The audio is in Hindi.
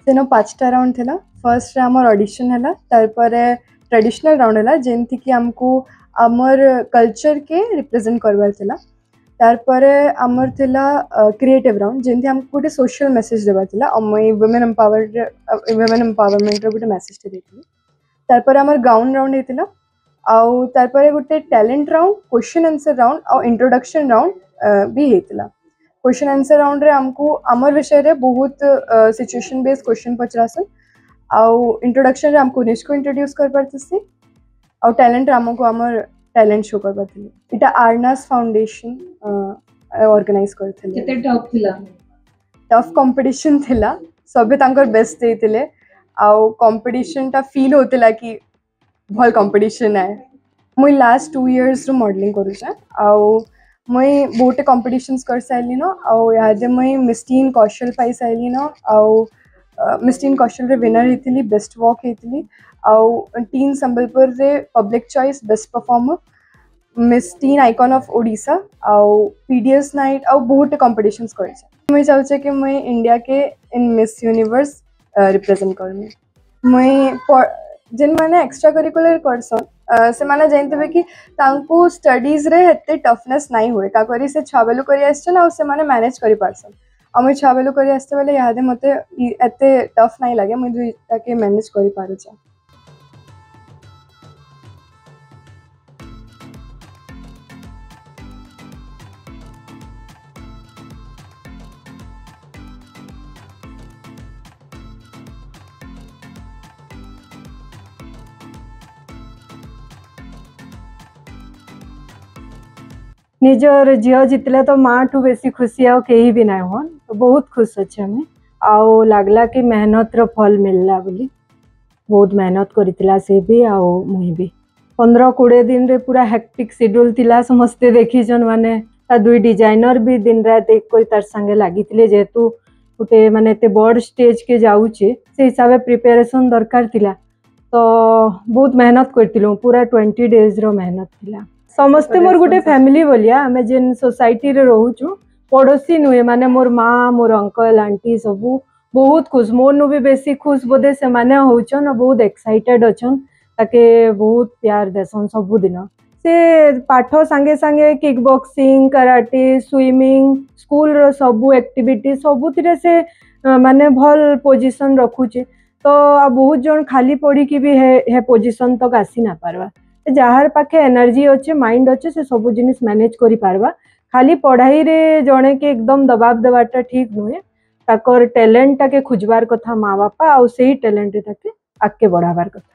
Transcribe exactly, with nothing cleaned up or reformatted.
सेन पाँचटा राउंड थिला। फर्स्ट आमर ऑडिशन है, तार ट्रेडिशनल राउंड है जेमती कि आमको आमर कल्चर के रिप्रेजेंट करवार थिला। तार आमर थिला क्रिएटिव राउंड जेमती आमको गोटे सोशल मेसेज देवार थिला। मुई वुमेन एम्पावर वुमेन एम्पावरमेंट गोटे मेसेज टे देथिली। तार आमर गाउन राउंड हेतिला। आउ तार गोटे talent round, question answer round और इंट्रोडक्शन राउंड भी हेतिला। क्वेश्चन आंसर राउंड रे हमको आमर विषय रे बहुत सिचुएशन बेस्ड क्वेश्चन पचरासन। आउ इंट्रोडक्शन रे हमको निज को इंट्रोड्यूस कर पारथिसी। आउ टैलेंट रे हमको आमर टैलेंट शो कर पारथिली। इटा आर्नास फाउंडेशन ऑर्गेनाइज करथिले। केते टफ थिला? टफ कंपटीशन थिला, सबे तांकर बेस्ट देइतिले। आउ कंपटीशन टा फील होतिला कि भल कंपटीशन है। मुई लास्ट टू इयर्स रो मॉडलिंग करूछे। आउ मुई बहुत कंपटीशंस कर साइली न। आउ यादे मुई मिस टीन कौशल पाई साइली न। आउ मिस टीन कौशल रे विनर हेतिली, बेस्ट वॉक हेतिली। आउ टीन संबलपुर रे public choice best performer, Miss teen icon of Odisha, आउ पीडीएस नाइट, आउ बहुत कंपटीशंस करछे। मुई चाहूछे कि मुई इंडिया के इन मिस यूनिवर्स रिप्रेजेंट करमी। मुई जेन माने एक्स्ट्रा करिकुलर करसन से माने जानते कि तांको स्टडीज रे हेते टफनेस नहीं हुए का करी से छाबेलु करी आछन आ से माने मैनेज करि पारसन। आ मुई छाबेलु करी आस्ते बेले यादे मते एते टफ नहीं लागे, मुई दुइटा के मैनेज करि पारुछे। निजर झील जितले तो माँ ठू बेसी खुशी आउ कहीं भी ना हो, तो बहुत खुश अच्छे हमें। आउ लगला कि मेहनत रो फल मिलला बोली। बहुत मेहनत करितला से भी आउ मुई भी। पंद्रह कोड़े दिन रे पूरा हेक्टिक शेड्यूल थिला। समस्ते देखीजन माने ता दुई डिजाइनर भी दिन रात एक कोई तार संगे लागितले, जेतु गोटे माने एते बड़ स्टेज के जाउचे से हिसाब प्रिपरेशन दरकार थिला। तो बहुत मेहनत करतिलु, पूरा ट्वेंटी डेज रो मेहनत थिला। समस्ते मोर गोटे फैमिली बोलिया। आमे जेन सोसाइटी रे रहूछु पड़ोसी नुहे, माने मोर माँ, मोर अंकल आंटी सबू बहुत खुश। मोर नु भी बेसी खुश बोधे से माने होचन, बहुत एक्साइटेड अछन। ताके बहुत प्यार देसन सबू दिन। से पाठ संगे संगे kick boxing, karate, swimming, school रो सबू एक्टिविटी सबुतिरे से माने भल पोजीशन रखुचे। तो बहुत जन खाली पड़ी की भी है, है पोजीशन तक आसी ना पारवा। जार पाखे एनर्जी अच्छे, माइंड अच्छे, से सब जिनिस मैनेज करि पारबा। खाली पढ़ाई रे जणे के एकदम दबाव देवाटा ठीक नुहे। ताकर टैलेंट टाके खुजबार कथा माँ बापा, आउ सेही टैलेंट ताके आगे बढ़ाबार कथा।